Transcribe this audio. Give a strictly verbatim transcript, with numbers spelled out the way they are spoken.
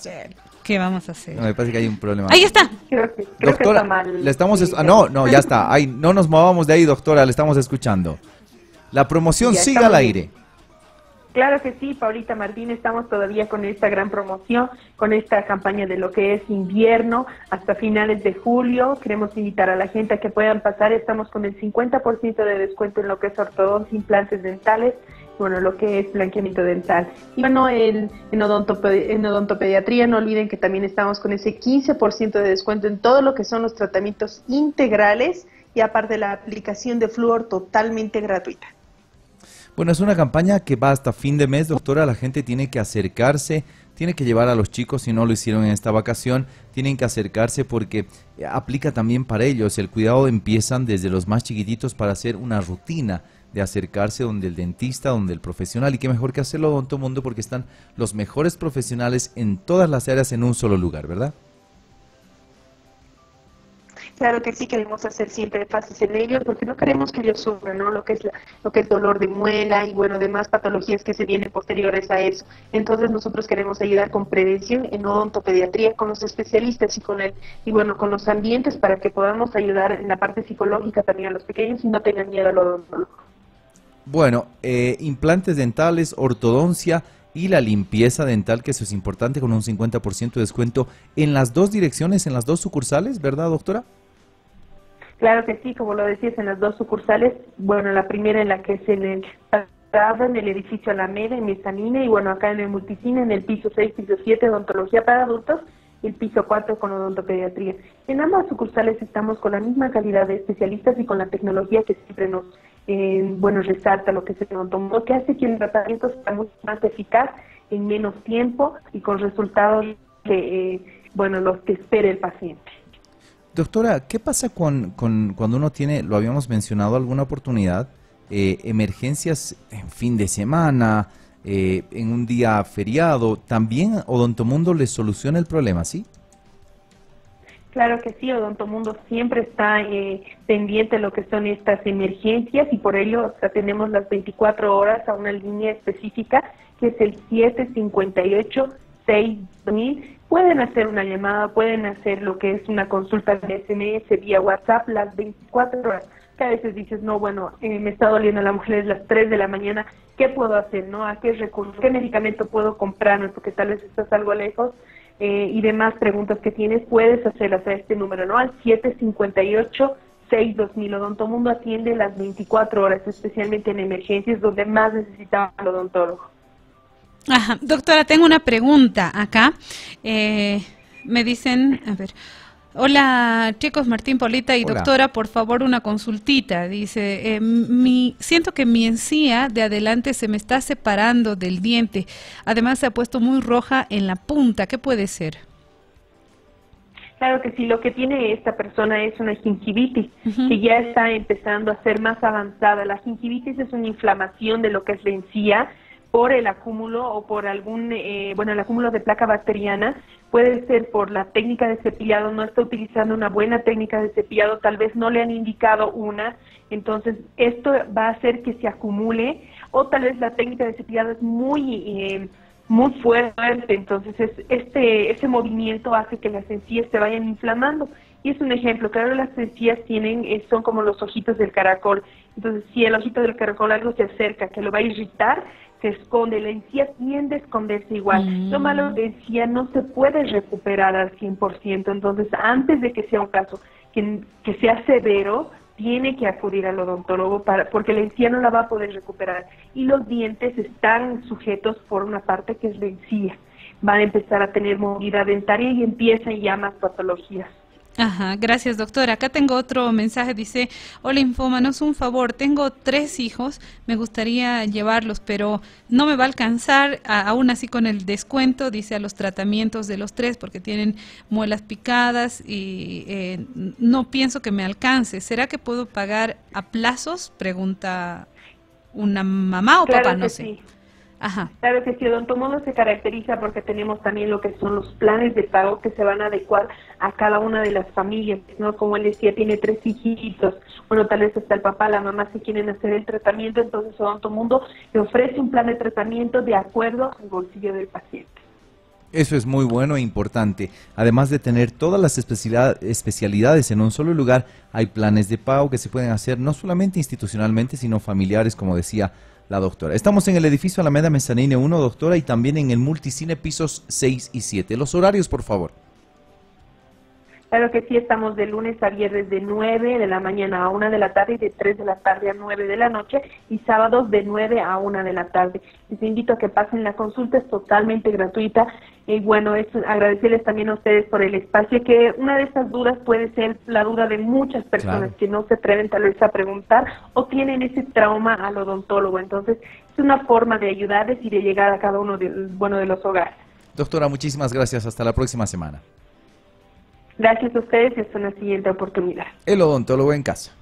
¿Qué vamos a hacer? No, me parece que hay un problema. Ahí está. Creo que, creo que Doctora, está mal. le estamos... Sí, es- ah, no, no, ya está. Ay, no nos movamos de ahí, doctora, le estamos escuchando. La promoción Ya sigue estamos al bien. aire. Claro que sí, Paulita Martín, estamos todavía con esta gran promoción, con esta campaña de lo que es invierno hasta finales de julio. Queremos invitar a la gente a que puedan pasar, estamos con el cincuenta por ciento de descuento en lo que es ortodoncia, implantes dentales, bueno, lo que es blanqueamiento dental. Y bueno, el, en, odontope, en odontopediatría no olviden que también estamos con ese quince por ciento de descuento en todo lo que son los tratamientos integrales y aparte la aplicación de flúor totalmente gratuita. Bueno, es una campaña que va hasta fin de mes, doctora. La gente tiene que acercarse, tiene que llevar a los chicos, si no lo hicieron en esta vacación, tienen que acercarse porque aplica también para ellos. El cuidado empiezan desde los más chiquititos para hacer una rutina de acercarse donde el dentista, donde el profesional, y qué mejor que hacerlo en todo el mundo porque están los mejores profesionales en todas las áreas en un solo lugar, ¿verdad? Claro que sí, queremos hacer siempre énfasis en ellos porque no queremos que ellos sufran, ¿no? Lo que es la, lo que es dolor de muela y bueno, demás patologías que se vienen posteriores a eso. Entonces nosotros queremos ayudar con prevención en odontopediatría con los especialistas y con el y bueno, con los ambientes para que podamos ayudar en la parte psicológica también a los pequeños y no tengan miedo al odontólogo. Bueno, eh, implantes dentales, ortodoncia y la limpieza dental, que eso es importante, con un cincuenta por ciento de descuento en las dos direcciones, en las dos sucursales, ¿verdad, doctora? Claro que sí, como lo decías, en las dos sucursales, bueno, la primera en la que es en el en el edificio Alameda, en Mezanina, y bueno, acá en el Multicine, en el piso seis, piso siete, odontología para adultos, y el piso cuatro con odontopediatría. En ambas sucursales estamos con la misma calidad de especialistas y con la tecnología que siempre nos, eh, bueno, resalta lo que se odontología, que hace que el tratamiento sea mucho más eficaz en menos tiempo y con resultados que, eh, bueno, los que espere el paciente. Doctora, ¿qué pasa con, con cuando uno tiene, lo habíamos mencionado alguna oportunidad, eh, emergencias en fin de semana, eh, en un día feriado? ¿También Odontomundo les soluciona el problema, sí? Claro que sí, Odontomundo siempre está eh, pendiente de lo que son estas emergencias y por ello o sea, tenemos las veinticuatro horas a una línea específica que es el siete cinco ocho seis mil. Pueden hacer una llamada, pueden hacer lo que es una consulta de S M S vía WhatsApp las veinticuatro horas. Que a veces dices, no, bueno, eh, me está doliendo la mujer, es las tres de la mañana, ¿qué puedo hacer? ¿No? ¿A qué recurso? ¿Qué medicamento puedo comprarme? Porque tal vez estás algo lejos eh, y demás preguntas que tienes, puedes hacerlas a este número, ¿no? Al siete cinco ocho seis dos mil. Odontomundo atiende las veinticuatro horas, especialmente en emergencias donde más necesitaba el odontólogo. Ajá. Doctora, tengo una pregunta acá. Eh, me dicen, a ver, hola chicos, Martín, Paulita y Hola. doctora, por favor una consultita. Dice, eh, mi, siento que mi encía de adelante se me está separando del diente. Además se ha puesto muy roja en la punta. ¿Qué puede ser? Claro que sí, lo que tiene esta persona es una gingivitis, Uh-huh. que ya está empezando a ser más avanzada. La gingivitis es una inflamación de lo que es la encía, por el acúmulo o por algún, eh, bueno, el acúmulo de placa bacteriana, puede ser por la técnica de cepillado, no está utilizando una buena técnica de cepillado, tal vez no le han indicado una, entonces esto va a hacer que se acumule, o tal vez la técnica de cepillado es muy, eh, muy fuerte, entonces es, este, ese movimiento hace que las encías se vayan inflamando. Y es un ejemplo, claro, las encías tienen, eh, son como los ojitos del caracol, entonces si el ojito del caracol algo se acerca, que lo va a irritar, se esconde, la encía tiende a esconderse igual. Mm. Lo malo de encía no se puede recuperar al cien por ciento, entonces antes de que sea un caso que, que sea severo, tiene que acudir al odontólogo para, porque la encía no la va a poder recuperar. Y los dientes están sujetos por una parte que es la encía. Van a empezar a tener movilidad dentaria y empiezan ya más patologías. Ajá, gracias doctora. Acá tengo otro mensaje, dice, hola Infómanos, un favor, tengo tres hijos, me gustaría llevarlos, pero no me va a alcanzar, a, aún así con el descuento, dice, a los tratamientos de los tres, porque tienen muelas picadas y eh, no pienso que me alcance. ¿Será que puedo pagar a plazos? Pregunta una mamá o claro papá, no que sé. Sí. Ajá. Claro que sí, Odontomundo se caracteriza porque tenemos también lo que son los planes de pago que se van a adecuar a cada una de las familias, ¿no? Como él decía, tiene tres hijitos, bueno, tal vez hasta el papá, la mamá si quieren hacer el tratamiento, entonces Odontomundo le ofrece un plan de tratamiento de acuerdo al bolsillo del paciente. Eso es muy bueno e importante. Además de tener todas las especialidad- especialidades en un solo lugar, hay planes de pago que se pueden hacer no solamente institucionalmente, sino familiares, como decía la doctora. Estamos en el edificio Alameda Mezzanine uno, doctora, y también en el Multicine pisos seis y siete. Los horarios, por favor. Claro que sí, estamos de lunes a viernes de nueve de la mañana a una de la tarde y de tres de la tarde a nueve de la noche, y sábados de nueve a una de la tarde. Les invito a que pasen la consulta, es totalmente gratuita. Y bueno, es agradecerles también a ustedes por el espacio, que una de estas dudas puede ser la duda de muchas personas, claro, que no se atreven tal vez a preguntar o tienen ese trauma al odontólogo. Entonces, es una forma de ayudarles y de llegar a cada uno de, bueno, de los hogares. Doctora, muchísimas gracias. Hasta la próxima semana. Gracias a ustedes y hasta una siguiente oportunidad. El odontólogo en casa.